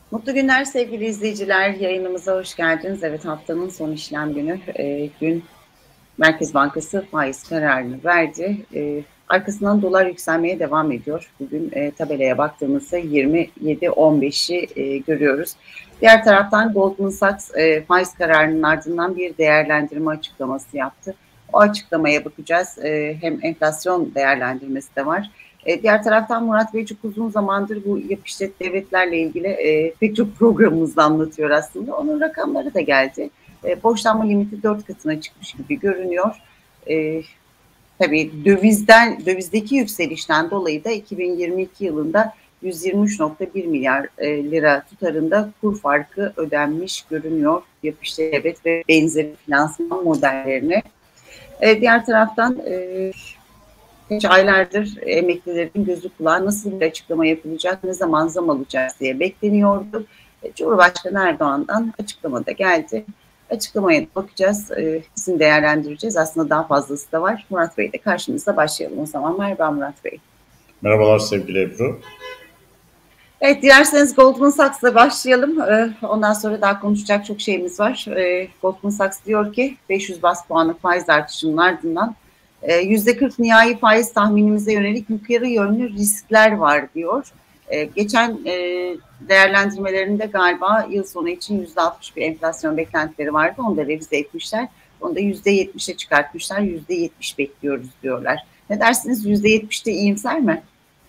Mutlu günler sevgili izleyiciler. Yayınımıza hoş geldiniz. Evet, haftanın son işlem günü. Gün Merkez Bankası faiz kararını verdi. Arkasından dolar yükselmeye devam ediyor. Bugün tabelaya baktığımızda 27.15'i görüyoruz. Diğer taraftan Goldman Sachs faiz kararının ardından bir değerlendirme açıklaması yaptı. O açıklamaya bakacağız. Hem enflasyon değerlendirmesi de var. Diğer taraftan Murat Bey çok uzun zamandır bu yap işlet devletlerle ilgili pek çok programımızda anlatıyor aslında. Onun rakamları da geldi. Borçlanma limiti 4 katına çıkmış gibi görünüyor. Tabii dövizdeki yükselişten dolayı da 2022 yılında 123.1 milyar lira tutarında kur farkı ödenmiş görünüyor yap işlet devlet ve benzeri finansman modellerine. Diğer taraftan geç aylardır emeklilerin gözü kulağı nasıl bir açıklama yapılacak, ne zaman zam alacağız diye bekleniyordu. Cumhurbaşkanı Erdoğan'dan açıklama da geldi. Açıklamaya bakacağız, ikisini değerlendireceğiz. Aslında daha fazlası da var. Murat Bey de karşınızda başlayalım o zaman. Merhaba Murat Bey. Merhabalar sevgili Ebru. Evet, dilerseniz Goldman Sachs'la başlayalım. Ondan sonra daha konuşacak çok şeyimiz var. Goldman Sachs diyor ki 500 bas puanlık faiz artışının ardından %40 nihai faiz tahminimize yönelik yukarı yönlü riskler var diyor. Geçen değerlendirmelerinde galiba yıl sonu için %60 bir enflasyon beklentileri vardı. Onu da revize etmişler. Onu da %70'e çıkartmışlar. %70 bekliyoruz diyorlar. Ne dersiniz? %70'te iyimser mi?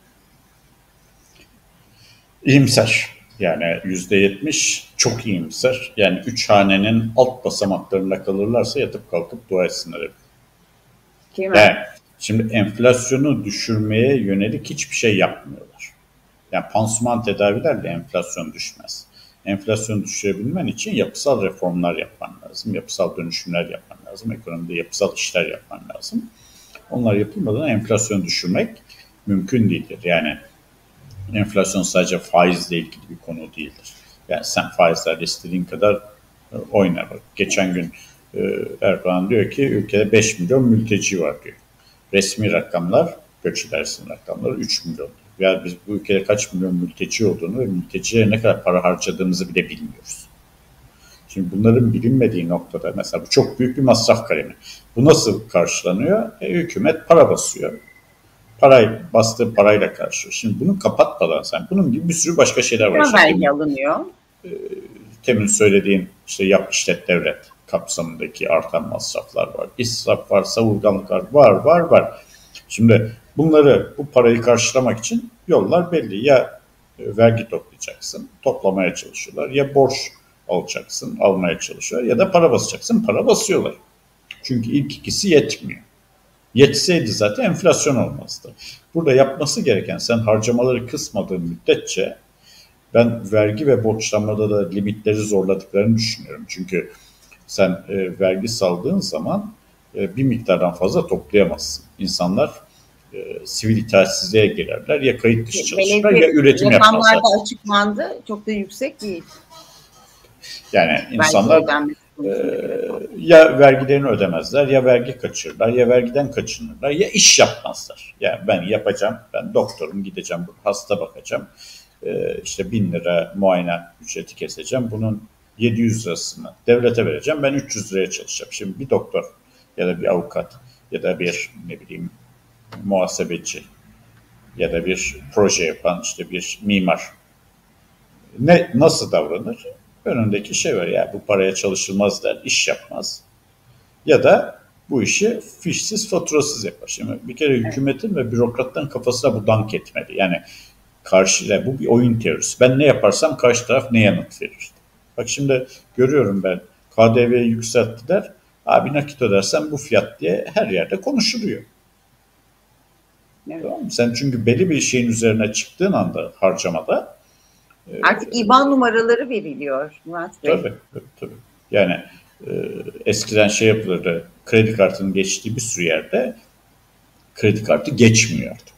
İyimser. Yani %70 çok iyimser. Yani 3 hanenin alt basamaklarında kalırlarsa yatıp kalkıp dua etsinler. Değil mi? Yani şimdi enflasyonu düşürmeye yönelik hiçbir şey yapmıyorlar. Yani pansuman tedavilerle enflasyon düşmez. Enflasyonu düşürebilmen için yapısal reformlar yapman lazım. Yapısal dönüşümler yapman lazım. Ekonomide yapısal işler yapman lazım. Onlar yapılmadan enflasyonu düşürmek mümkün değildir. Yani enflasyon sadece faizle ilgili bir konu değildir. Yani sen faizlerle istediğin kadar oyna. Bak, geçen gün Erdoğan diyor ki ülkede 5 milyon mülteci var diyor. Resmi rakamlar, göç idaresinin rakamları 3 milyon. Yani biz bu ülkede kaç milyon mülteci olduğunu ve mültecilere ne kadar para harcadığımızı bile bilmiyoruz. Şimdi bunların bilinmediği noktada mesela bu çok büyük bir masraf kalemi. Bu nasıl karşılanıyor? Hükümet para basıyor. Bastığı parayla karşılıyor. Şimdi bunu kapatmadan sen bunun gibi bir sürü başka şeyler var. Neden İşte vergi alınıyor? Temin söylediğim işte yap işlet devlet kapsamındaki artan masraflar var. İsraf var, savurganlık var. Şimdi bu parayı karşılamak için yollar belli. Ya vergi toplayacaksın, toplamaya çalışıyorlar. Ya borç alacaksın, almaya çalışıyorlar. Ya da para basacaksın, para basıyorlar. Çünkü ilk ikisi yetmiyor. Yetseydi zaten enflasyon olmazdı. Burada yapması gereken sen harcamaları kısmadığın müddetçe ben vergi ve borçlanmada da limitleri zorladıklarını düşünüyorum. Çünkü sen vergi saldığın zaman bir miktardan fazla toplayamazsın. İnsanlar sivil itaatsizliğe girerler. Ya kayıt dışı çalışırlar ya üretim yapmazlar. Rakamlarda açıklandı. Çok da yüksek değil. Yani Vergi insanlar ödenmesi konusunda bir rakam. ya vergilerini ödemezler, ya vergi kaçırırlar, ya vergiden kaçınırlar, ya iş yapmazlar. Yani ben yapacağım, ben doktorum, gideceğim, hasta bakacağım. İşte 1000 lira muayene ücreti keseceğim. Bunun 700 lirasını devlete vereceğim. Ben 300 liraya çalışacağım. Şimdi bir doktor ya da bir avukat ya da bir ne bileyim muhasebeci ya da bir proje yapan işte bir mimar nasıl davranır? Önündeki şey var ya bu paraya çalışılmaz der, iş yapmaz. Ya da bu işi fişsiz faturasız yapar. Şimdi bir kere hükümetin ve bürokratların kafasına bu dank etmeli. Yani bu bir oyun teorisi. Ben ne yaparsam karşı taraf ne yanıt verir. Bak şimdi görüyorum ben KDV'yi yükselttiler. Abi nakit ödersen bu fiyat diye her yerde konuşuluyor. Evet. Tamam mı? Sen çünkü belli bir şeyin üzerine çıktığın anda harcamada Artık IBAN numaraları veriliyor Murat Bey. tabii. Yani eskiden şey yapılırdı. Kredi kartının geçtiği bir sürü yerde kredi kartı geçmiyor artık.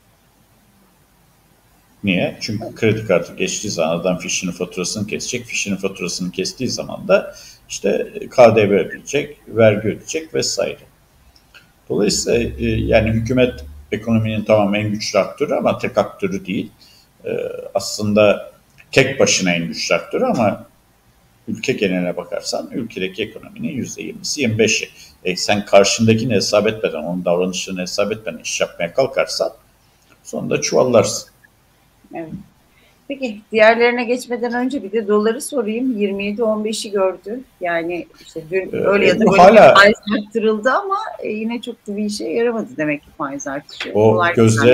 Niye? Çünkü kredi kartı geçtiği zaman adam fişini faturasını kesecek. Fişini faturasını kestiği zaman da işte KDV ödeyecek, vergi ödeyecek vesaire. Dolayısıyla yani hükümet ekonominin tamam en güçlü aktörü ama tek aktörü değil. Aslında tek başına en güçlü aktörü ama ülke geneline bakarsan ülkedeki ekonominin %20'si 25'i. Sen karşındakini hesap etmeden, onun davranışlarını hesap etmeden iş yapmaya kalkarsan sonunda çuvallarsın. Evet. Peki diğerlerine geçmeden önce bir de doları sorayım. 27-15'i gördü. Yani işte dün öyle ya da böyle hala faiz arttırıldı ama yine çok da bir işe yaramadı demek ki faiz artışı. O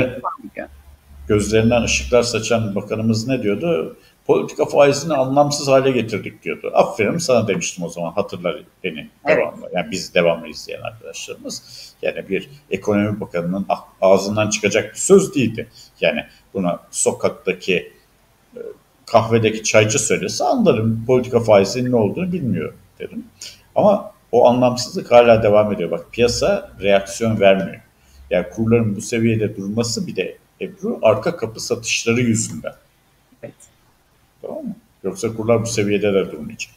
gözlerinden ışıklar saçan bakanımız ne diyordu? Politika faizini anlamsız hale getirdik diyordu. Aferin sana demiştim o zaman, hatırlar beni devamlı. Evet. Yani biz devamlı izleyen arkadaşlarımız. Yani bir ekonomi bakanının ağzından çıkacak bir söz değildi. Yani buna sokaktaki kahvedeki çaycı söylese anlarım, politika faizinin ne olduğunu bilmiyor dedim. Ama o anlamsızlık hala devam ediyor. Bak piyasa reaksiyon vermiyor. Yani kurların bu seviyede durması bir de Ebru arka kapı satışları yüzünden. Evet. Tamam mı? Yoksa kurlar bu seviyede de durmayacak.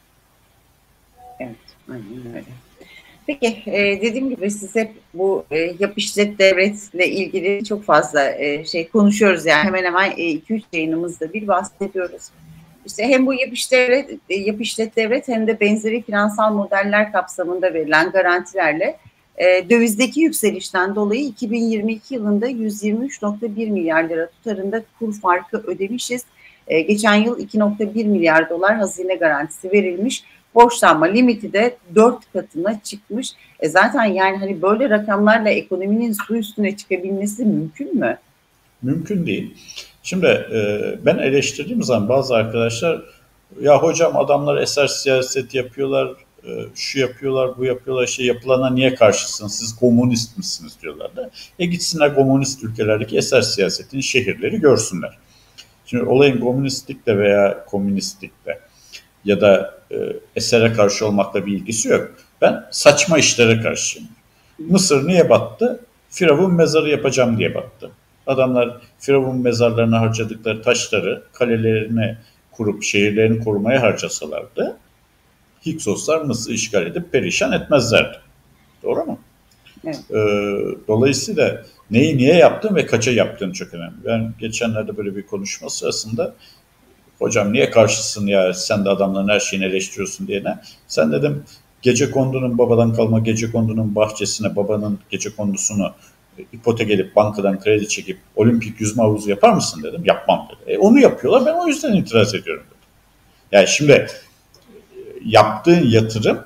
Evet, aynen öyle. Peki, dediğim gibi siz hep bu yap işlet devletle ilgili çok fazla şey konuşuyoruz yani hemen hemen 2-3 yayınımızda bir bahsediyoruz. İşte hem bu yap işlet devlet hem de benzeri finansal modeller kapsamında verilen garantilerle dövizdeki yükselişten dolayı 2022 yılında 123.1 milyar lira tutarında kur farkı ödemişiz. Geçen yıl 2.1 milyar dolar hazine garantisi verilmiş. Borçlanma limiti de 4 katına çıkmış. Zaten yani hani böyle rakamlarla ekonominin su üstüne çıkabilmesi mümkün mü? Mümkün değil. Şimdi ben eleştirdiğim zaman bazı arkadaşlar ya hocam adamlar eser siyaset yapıyorlar, şu yapıyorlar, bu yapıyorlar, şey yapılana niye karşısınız, siz komünist misiniz diyorlar da. Gitsinler komünist ülkelerdeki eser siyasetin şehirleri görsünler. Şimdi olayın komünistlikle veya komünistlikle ya da esere karşı olmakla bir ilgisi yok. Ben saçma işlere karşıyım. Mısır niye battı? Firavun mezarı yapacağım diye battı. Adamlar Firavun mezarlarına harcadıkları taşları kalelerine kurup şehirlerini korumaya harcasalardı Hiksoslar Mısır'ı işgal edip perişan etmezlerdi. Doğru mu? Evet. Dolayısıyla neyi niye yaptın ve kaça yaptığın çok önemli. Ben geçenlerde böyle bir konuşma sırasında hocam niye karşısın ya sen de adamların her şeyini eleştiriyorsun diyene. Sen dedim Gecekondunun babadan kalma Gecekondunun bahçesine babanın Gecekondusunu ipotek edip bankadan kredi çekip olimpik yüzme havuzu yapar mısın dedim. Yapmam dedi. Onu yapıyorlar ben o yüzden itiraz ediyorum dedi. Yani şimdi yaptığın yatırım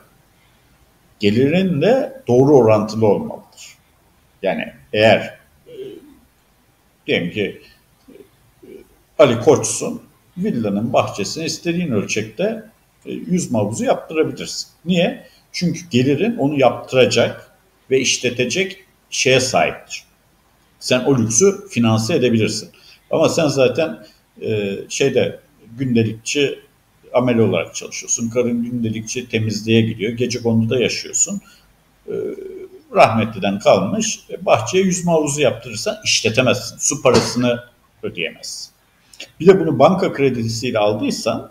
gelirinle doğru orantılı olmalıdır. Yani eğer diyelim ki Ali Koç'sun villanın bahçesine istediğin ölçekte yüzme havuzu yaptırabilirsin. Niye? Çünkü gelirin onu yaptıracak ve işletecek şeye sahiptir. Sen o lüksü finanse edebilirsin. Ama sen zaten gündelikçi amel olarak çalışıyorsun. Karın gündelikçi temizliğe gidiyor. Gecekonduda yaşıyorsun. Rahmetliden kalmış. Bahçeye yüzme havuzu yaptırırsan işletemezsin. Su parasını ödeyemezsin. Bir de bunu banka kredisiyle aldıysan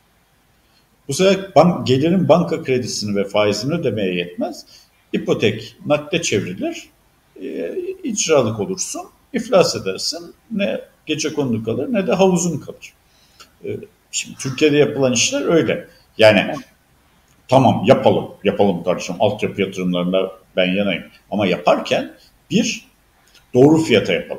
bu sefer gelirin banka kredisini ve faizini ödemeye yetmez. İpotek nakde çevrilir. İcralık olursun. İflas edersin. Ne gecekondu kalır ne de havuzun kalır. Şimdi Türkiye'de yapılan işler öyle. Yani tamam yapalım kardeşim. Altyapı yatırımlarında ben yanayım. Ama yaparken bir, doğru fiyata yapalım.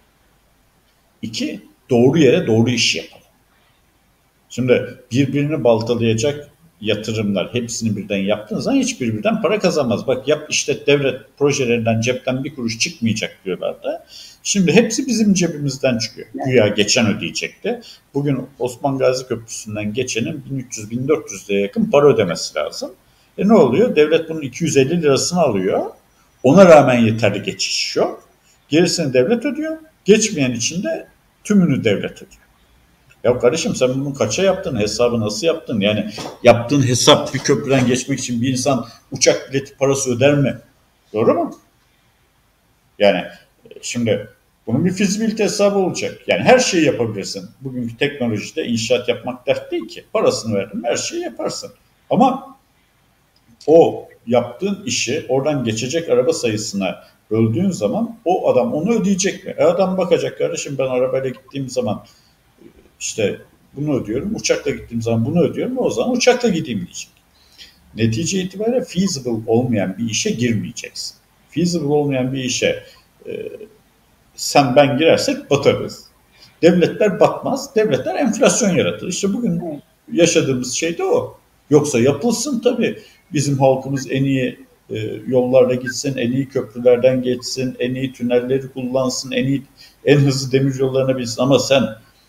İki, doğru yere doğru iş yapalım. Şimdi birbirini baltalayacak yatırımlar hepsini birden yaptığınız zaman hiçbiri birden para kazanmaz. Bak yap işlet devlet projelerinden cepten bir kuruş çıkmayacak diyorlar da. Şimdi hepsi bizim cebimizden çıkıyor. Güya geçen ödeyecekti. Bugün Osman Gazi Köprüsü'nden geçenin 1300-1400 liraya yakın para ödemesi lazım. Ne oluyor? Devlet bunun 250 lirasını alıyor. Ona rağmen yeterli geçiş yok. Gerisini devlet ödüyor. Geçmeyen için de tümünü devlet ödüyor. Ya kardeşim sen bunu kaça yaptın? Hesabı nasıl yaptın? Yani yaptığın hesap bir köprüden geçmek için bir insan uçak bileti parası öder mi? Doğru mu? Yani şimdi bunun bir fizibilite hesabı olacak. Yani her şeyi yapabilirsin. Bugünkü teknolojide inşaat yapmak dert değil ki. Parasını verdin her şeyi yaparsın. Ama o yaptığın işi oradan geçecek araba sayısına böldüğün zaman o adam onu ödeyecek mi? Adam bakacak kardeşim ben arabayla gittiğim zaman işte bunu ödüyorum. Uçakla gittiğim zaman bunu ödüyorum. O zaman uçakla gideyim diyecek. Netice itibariyle feasible olmayan bir işe girmeyeceksin. Feasible olmayan bir işe sen ben girersek batarız. Devletler batmaz. Devletler enflasyon yaratır. İşte bugün yaşadığımız şey de o. Yoksa yapılsın tabii. Bizim halkımız en iyi yollarla gitsin, en iyi köprülerden geçsin, en iyi tünelleri kullansın, en hızlı demir yollarına binsin. Ama sen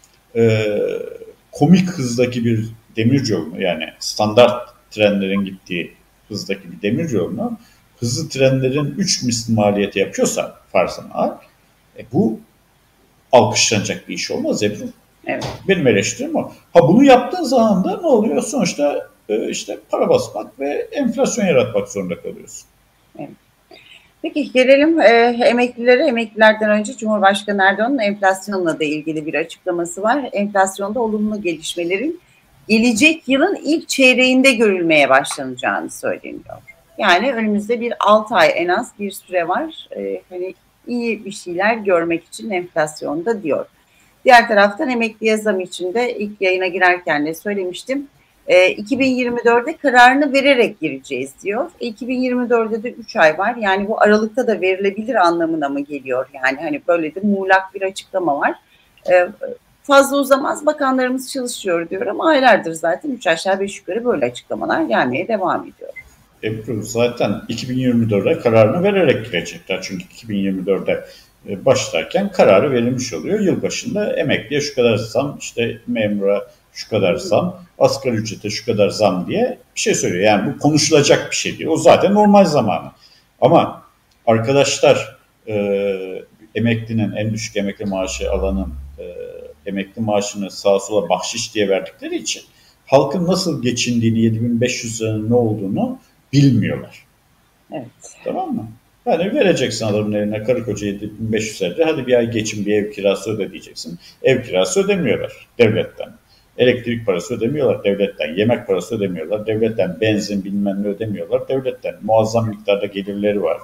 komik hızdaki bir demir yolunu, yani standart trenlerin gittiği hızdaki bir demir yolunu hızlı trenlerin 3 misli maliyeti yapıyorsa farzına, bu alkışlanacak bir iş olmaz Ebru. Evet. Benim eleştirim o. Ha, bunu yaptığın zaman da ne oluyor? Sonuçta işte para basmak ve enflasyon yaratmak zorunda kalıyorsun. Evet. Peki gelelim emeklilere. Emeklilerden önce Cumhurbaşkanı Erdoğan'ın enflasyonla da ilgili bir açıklaması var. Enflasyonda olumlu gelişmelerin gelecek yılın ilk çeyreğinde görülmeye başlanacağını söyleniyor. Yani önümüzde bir 6 ay en az bir süre var. Hani iyi bir şeyler görmek için enflasyonda diyor. Diğer taraftan emekliye zam için de ilk yayına girerken de söylemiştim. 2024'de kararını vererek gireceğiz diyor. 2024'de de 3 ay var. Yani bu aralıkta da verilebilir anlamına mı geliyor? Yani hani böyle de muğlak bir açıklama var. Fazla uzamaz, bakanlarımız çalışıyor diyor ama aylardır zaten 3 aşağı 5 yukarı böyle açıklamalar gelmeye devam ediyor. Ebru zaten 2024'de kararını vererek girecekler. Çünkü 2024'de başlarken kararı verilmiş oluyor. Yılbaşında emekliye şu kadar zam, işte memura şu kadar zam, asgari ücrete şu kadar zam diye bir şey söylüyor. Yani bu konuşulacak bir şey değil. O zaten normal zamanı. Ama arkadaşlar emeklinin, en düşük emekli maaşı alanın emekli maaşını sağa sola bahşiş diye verdikleri için halkın nasıl geçindiğini, 7.500 liranın ne olduğunu bilmiyorlar. Evet. Tamam mı? Yani vereceksin adamın eline karı koca 7.500 lira. Hadi bir ay geçin, bir ev kirası öde diyeceksin. Ev kirası ödemiyorlar devletten. Elektrik parası ödemiyorlar devletten. Yemek parası ödemiyorlar devletten. Benzin bilmem ne ödemiyorlar devletten. Muazzam miktarda gelirleri var.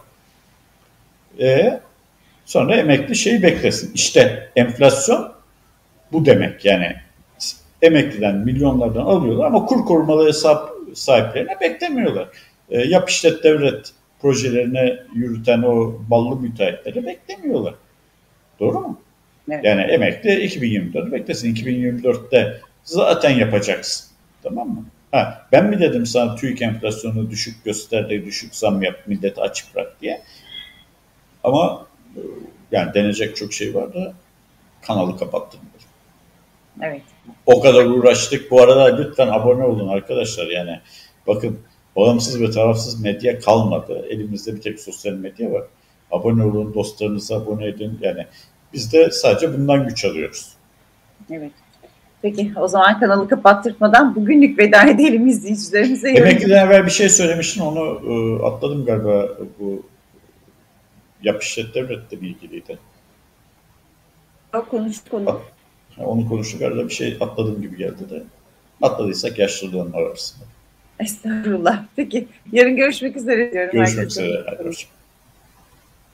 Sonra emekli şeyi beklesin. İşte enflasyon bu demek. Yani emekliden milyonlardan alıyorlar ama kur korumalı hesap sahiplerine beklemiyorlar. Yap işlet devlet projelerini yürüten o ballı müteahhitleri beklemiyorlar. Doğru mu? Evet. Yani emekli 2024'ü beklesin. 2024'te zaten yapacaksın. Tamam mı? Ha, ben mi dedim sana TÜİK enflasyonu düşük gösterdi, düşük zam yap, milleti aç bırak diye. Ama yani denecek çok şey var da kanalı kapattım. Evet. O kadar uğraştık. Bu arada lütfen abone olun arkadaşlar. Yani bakın, bağımsız ve tarafsız medya kalmadı. Elimizde bir tek sosyal medya var. Abone olun, dostlarınıza abone edin. Yani biz de sadece bundan güç alıyoruz. Evet. Peki o zaman kanalı kapattırmadan bugünlük veda edelim izleyicilerimize. Emekliden evvel bir şey söylemiştin, onu atladım galiba. Bu yap işlet devletle ilgiliydi. Konuştuk onu. Onu konuştuk, arada bir şey atladım gibi geldi de. Atladıysak yaşlılığın arasında. Estağfurullah. Peki yarın görüşmek üzere diyorum. Görüşmek üzere.